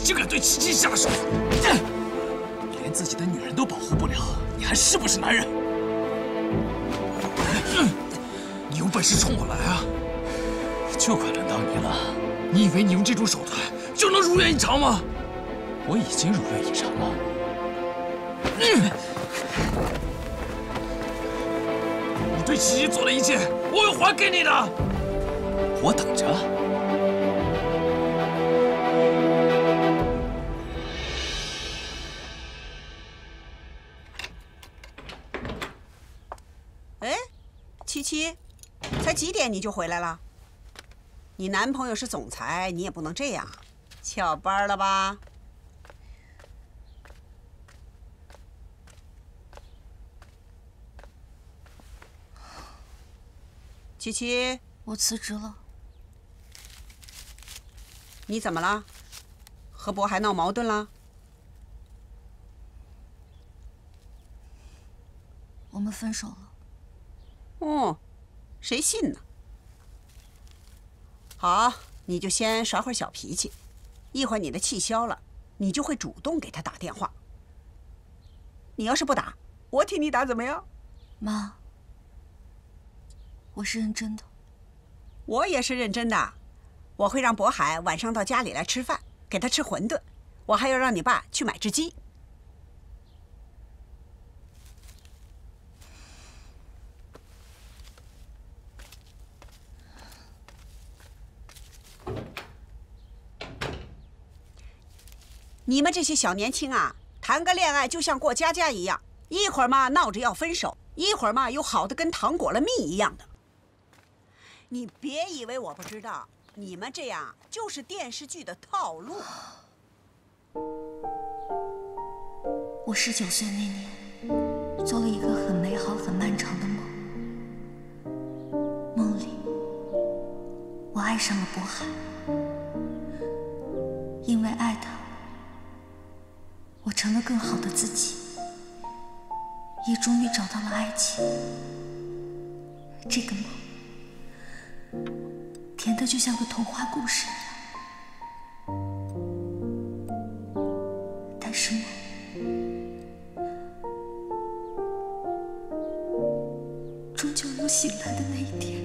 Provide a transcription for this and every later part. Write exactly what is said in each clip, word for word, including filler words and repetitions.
竟敢对琪琪下手，连自己的女人都保护不了，你还是不是男人？你有本事冲我来啊！就快轮到你了。你以为你用这种手段就能如愿以偿吗？我已经如愿以偿了。你对琪琪做的一切，我会还给你的。我等着。 哎，七七，才几点你就回来了？你男朋友是总裁，你也不能这样，翘班了吧？七七， 我辞职了。 你怎么了？和渤海闹矛盾了？ 我们分手了。 哦，谁信呢？好，你就先耍会儿小脾气，一会儿你的气消了，你就会主动给他打电话。你要是不打，我替你打怎么样？ 妈，我是认真的。 我也是认真的，我会让渤海晚上到家里来吃饭，给他吃馄饨，我还要让你爸去买只鸡。你们这些小年轻啊，谈个恋爱就像过家家一样，一会儿嘛闹着要分手，一会儿嘛又好的跟糖裹了蜜一样的。你别以为我不知道，你们这样就是电视剧的套路。 我十九岁那年，做了一个很美好、很漫长的梦。梦里，我爱上了渤海，因为爱他。我成了更好的自己，也终于找到了爱情。这个梦，甜的就像个童话故事一样。但是梦，终究有醒来的那一天。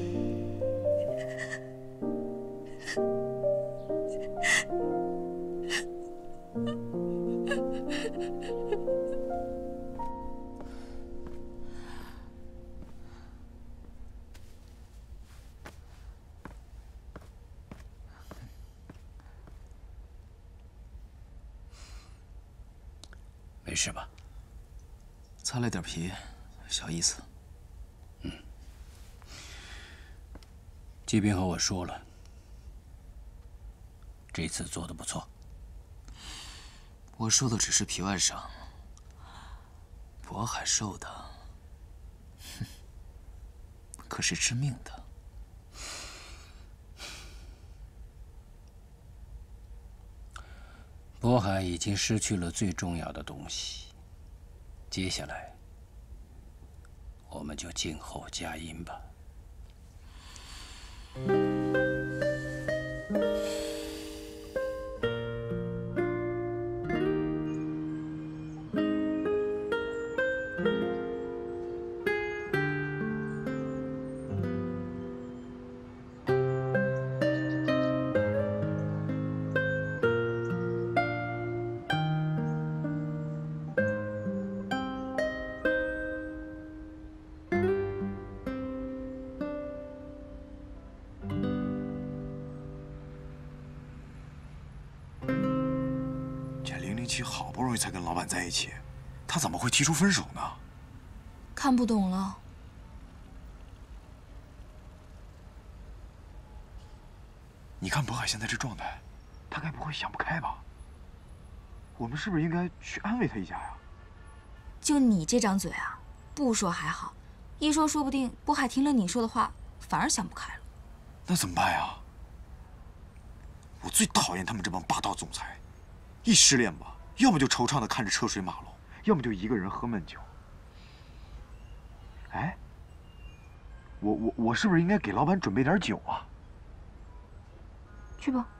没事吧？擦了点皮，小意思。嗯。季斌和我说了，这次做的不错。我受的只是皮外伤，渤海受的，哼，可是致命的。渤海已经失去了最重要的东西，接下来我们就静候佳音吧。 好不容易才跟老板在一起，他怎么会提出分手呢？ 看不懂了。 你看渤海现在这状态，他该不会想不开吧？我们是不是应该去安慰他一下呀？ 就你这张嘴啊，不说还好，一说说不定渤海听了你说的话，反而想不开了。 那怎么办呀？我最讨厌他们这帮霸道总裁，一失恋吧，要么就惆怅的看着车水马龙，要么就一个人喝闷酒。哎，我我我是不是应该给老板准备点酒啊？ 去吧。